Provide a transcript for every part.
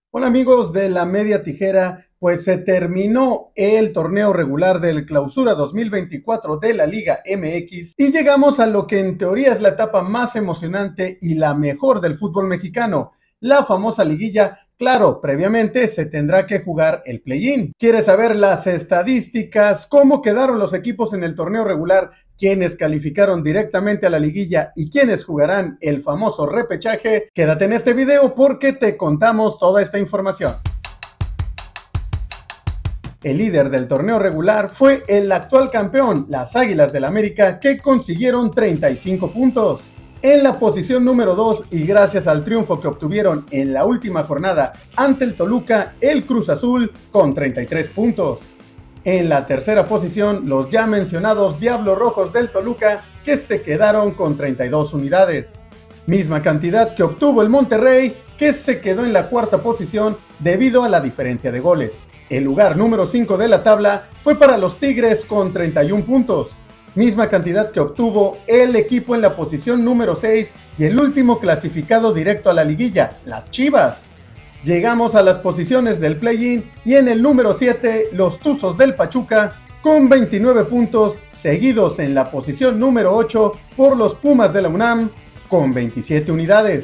Hola amigos de la Media Tijera, pues se terminó el torneo regular del Clausura 2024 de la Liga MX y llegamos a lo que en teoría es la etapa más emocionante y la mejor del fútbol mexicano, la famosa liguilla. Claro, previamente se tendrá que jugar el play-in. ¿Quieres saber las estadísticas? ¿Cómo quedaron los equipos en el torneo regular? ¿Quiénes calificaron directamente a la liguilla y quiénes jugarán el famoso repechaje? Quédate en este video porque te contamos toda esta información. El líder del torneo regular fue el actual campeón, las Águilas del América, que consiguieron 35 puntos. En la posición número 2 y gracias al triunfo que obtuvieron en la última jornada ante el Toluca, el Cruz Azul con 33 puntos. En la tercera posición, los ya mencionados Diablos Rojos del Toluca, que se quedaron con 32 unidades. Misma cantidad que obtuvo el Monterrey, que se quedó en la cuarta posición debido a la diferencia de goles. El lugar número 5 de la tabla fue para los Tigres con 31 puntos. Misma cantidad que obtuvo el equipo en la posición número 6 y el último clasificado directo a la liguilla, las Chivas. Llegamos a las posiciones del play-in y en el número 7 los Tuzos del Pachuca con 29 puntos, seguidos en la posición número 8 por los Pumas de la UNAM con 27 unidades.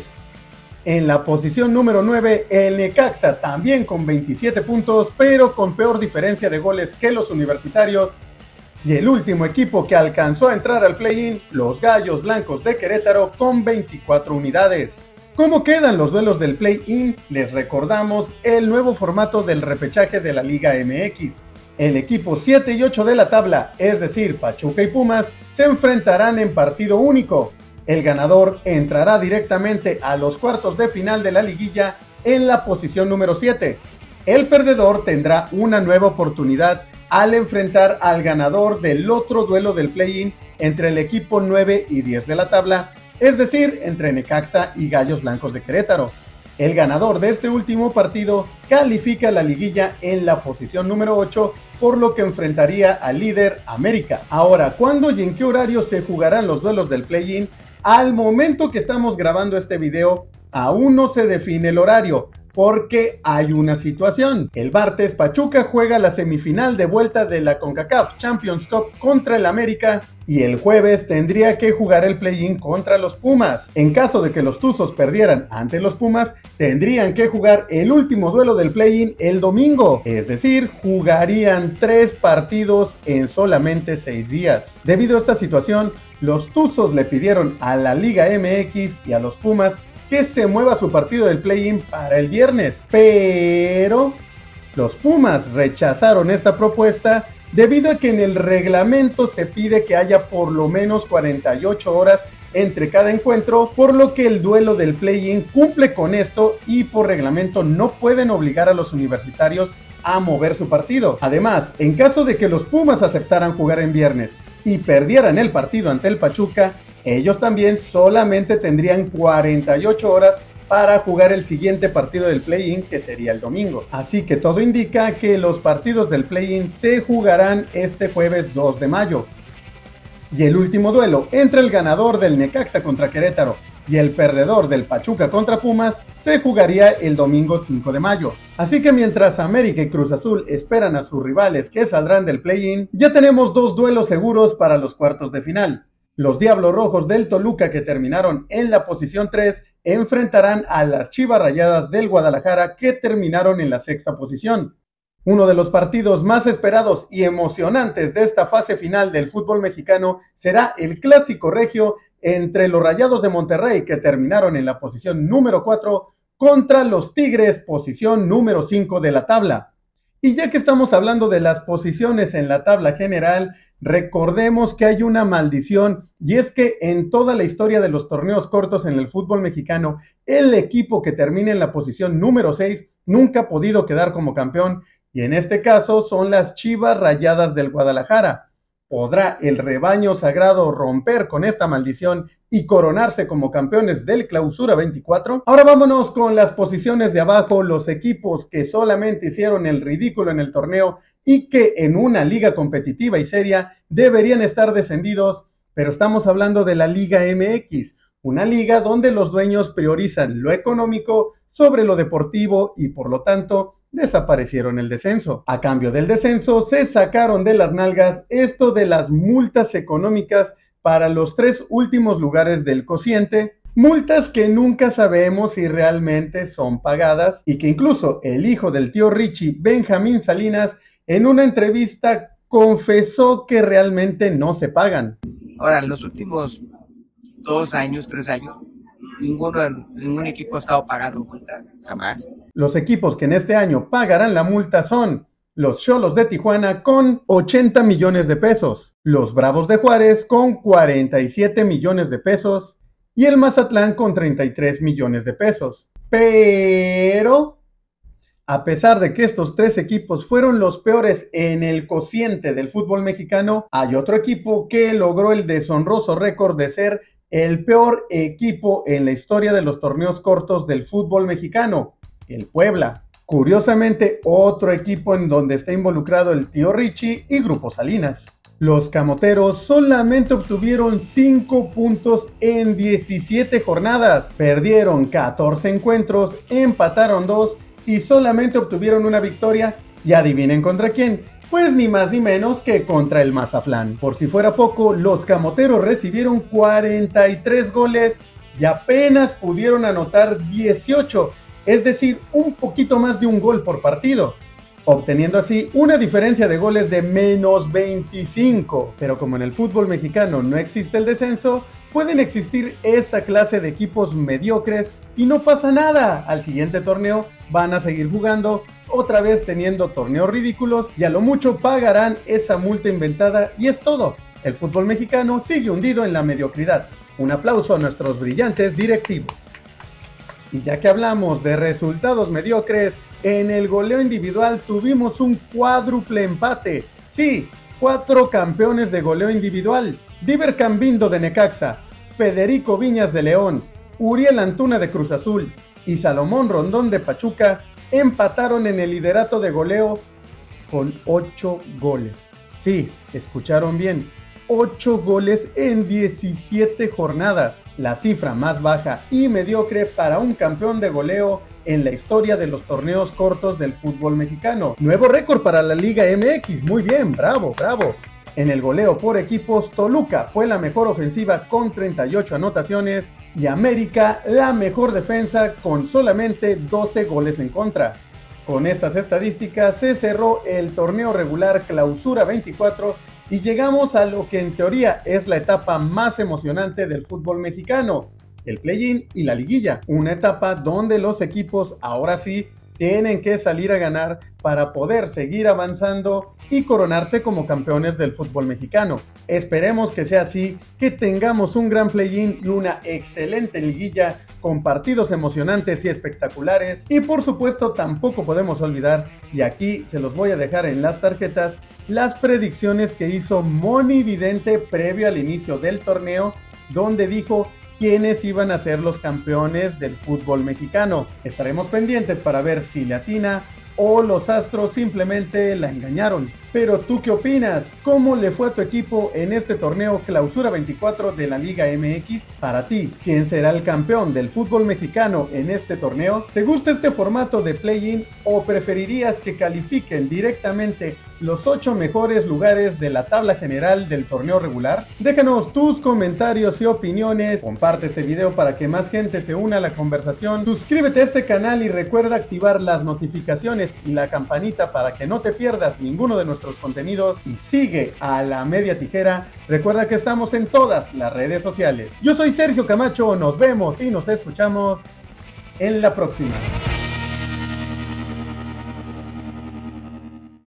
En la posición número 9 el Necaxa también con 27 puntos, pero con peor diferencia de goles que los universitarios. Y el último equipo que alcanzó a entrar al play-in, los Gallos Blancos de Querétaro con 24 unidades. ¿Cómo quedan los duelos del play-in? Les recordamos el nuevo formato del repechaje de la Liga MX. El equipo 7 y 8 de la tabla, es decir, Pachuca y Pumas, se enfrentarán en partido único. El ganador entrará directamente a los cuartos de final de la liguilla en la posición número 7. El perdedor tendrá una nueva oportunidad al enfrentar al ganador del otro duelo del play-in entre el equipo 9 y 10 de la tabla, es decir, entre Necaxa y Gallos Blancos de Querétaro. El ganador de este último partido califica la liguilla en la posición número 8, por lo que enfrentaría al líder América. Ahora, ¿cuándo y en qué horario se jugarán los duelos del play-in? Al momento que estamos grabando este video, aún no se define el horario, porque hay una situación. El martes Pachuca juega la semifinal de vuelta de la CONCACAF Champions Cup contra el América y el jueves tendría que jugar el play-in contra los Pumas. En caso de que los Tuzos perdieran ante los Pumas, tendrían que jugar el último duelo del play-in el domingo, es decir, jugarían 3 partidos en solamente 6 días. Debido a esta situación, los Tuzos le pidieron a la Liga MX y a los Pumas que se mueva su partido del play-in para el viernes, pero los Pumas rechazaron esta propuesta debido a que en el reglamento se pide que haya por lo menos 48 horas entre cada encuentro, por lo que el duelo del play-in cumple con esto y por reglamento no pueden obligar a los universitarios a mover su partido. Además, en caso de que los Pumas aceptaran jugar en viernes y perdieran el partido ante el Pachuca, ellos también solamente tendrían 48 horas para jugar el siguiente partido del play-in, que sería el domingo. Así que todo indica que los partidos del play-in se jugarán este jueves 2 de mayo. Y el último duelo entre el ganador del Necaxa contra Querétaro y el perdedor del Pachuca contra Pumas se jugaría el domingo 5 de mayo. Así que mientras América y Cruz Azul esperan a sus rivales que saldrán del play-in, ya tenemos 2 duelos seguros para los cuartos de final. Los Diablos Rojos del Toluca, que terminaron en la posición 3, enfrentarán a las Chivas Rayadas del Guadalajara, que terminaron en la sexta posición. Uno de los partidos más esperados y emocionantes de esta fase final del fútbol mexicano será el Clásico Regio entre los Rayados de Monterrey, que terminaron en la posición número 4, contra los Tigres, posición número 5 de la tabla. Y ya que estamos hablando de las posiciones en la tabla general, recordemos que hay una maldición, y es que en toda la historia de los torneos cortos en el fútbol mexicano, el equipo que termine en la posición número 6 nunca ha podido quedar como campeón, y en este caso son las Chivas Rayadas del Guadalajara. ¿Podrá el rebaño sagrado romper con esta maldición y coronarse como campeones del Clausura 24? Ahora vámonos con las posiciones de abajo, los equipos que solamente hicieron el ridículo en el torneo y que en una liga competitiva y seria deberían estar descendidos, pero estamos hablando de la Liga MX, una liga donde los dueños priorizan lo económico sobre lo deportivo y por lo tanto desaparecieron el descenso. A cambio del descenso se sacaron de las nalgas esto de las multas económicas para los 3 últimos lugares del cociente, multas que nunca sabemos si realmente son pagadas y que incluso el hijo del tío Richie, Benjamín Salinas, en una entrevista confesó que realmente no se pagan. Ahora, en los últimos 2 años, 3 años, ningún equipo ha estado pagando multa, jamás. Los equipos que en este año pagarán la multa son los Xolos de Tijuana con 80 millones de pesos, los Bravos de Juárez con 47 millones de pesos y el Mazatlán con 33 millones de pesos. Pero, a pesar de que estos 3 equipos fueron los peores en el cociente del fútbol mexicano, hay otro equipo que logró el deshonroso récord de ser el peor equipo en la historia de los torneos cortos del fútbol mexicano, el Puebla. Curiosamente, otro equipo en donde está involucrado el tío Richie y Grupo Salinas. Los camoteros solamente obtuvieron 5 puntos en 17 jornadas, perdieron 14 encuentros, empataron 2 y solamente obtuvieron una victoria, y adivinen contra quién, pues ni más ni menos que contra el Mazatlán. Por si fuera poco, los camoteros recibieron 43 goles y apenas pudieron anotar 18, es decir, un poquito más de un gol por partido, obteniendo así una diferencia de goles de menos 25. Pero como en el fútbol mexicano no existe el descenso, pueden existir esta clase de equipos mediocres y no pasa nada. Al siguiente torneo van a seguir jugando, otra vez teniendo torneos ridículos y a lo mucho pagarán esa multa inventada y es todo. El fútbol mexicano sigue hundido en la mediocridad. Un aplauso a nuestros brillantes directivos. Y ya que hablamos de resultados mediocres, en el goleo individual tuvimos un cuádruple empate. Sí, 4 campeones de goleo individual. Diver Cambindo de Necaxa, Federico Viñas de León, Uriel Antuna de Cruz Azul y Salomón Rondón de Pachuca empataron en el liderato de goleo con 8 goles. Sí, escucharon bien, 8 goles en 17 jornadas, la cifra más baja y mediocre para un campeón de goleo en la historia de los torneos cortos del fútbol mexicano. Nuevo récord para la Liga MX, muy bien, bravo, bravo. En el goleo por equipos, Toluca fue la mejor ofensiva con 38 anotaciones y América la mejor defensa con solamente 12 goles en contra. Con estas estadísticas se cerró el torneo regular Clausura 24 y llegamos a lo que en teoría es la etapa más emocionante del fútbol mexicano, el play-in y la liguilla. Una etapa donde los equipos ahora sí tienen que salir a ganar para poder seguir avanzando y coronarse como campeones del fútbol mexicano. Esperemos que sea así, que tengamos un gran play-in y una excelente liguilla con partidos emocionantes y espectaculares. Y por supuesto tampoco podemos olvidar, y aquí se los voy a dejar en las tarjetas, las predicciones que hizo Moni Vidente previo al inicio del torneo, donde dijo quiénes iban a ser los campeones del fútbol mexicano. Estaremos pendientes para ver si le atina o los astros simplemente la engañaron. Pero ¿tú qué opinas? ¿Cómo le fue a tu equipo en este torneo Clausura 24 de la Liga MX? Para ti, ¿quién será el campeón del fútbol mexicano en este torneo? ¿Te gusta este formato de play-in o preferirías que califiquen directamente los 8 mejores lugares de la tabla general del torneo regular? Déjanos tus comentarios y opiniones, comparte este video para que más gente se una a la conversación, suscríbete a este canal y recuerda activar las notificaciones y la campanita para que no te pierdas ninguno de nuestros contenidos y sigue a La Media Tijera. Recuerda que estamos en todas las redes sociales. Yo soy Sergio Camacho, nos vemos y nos escuchamos en la próxima.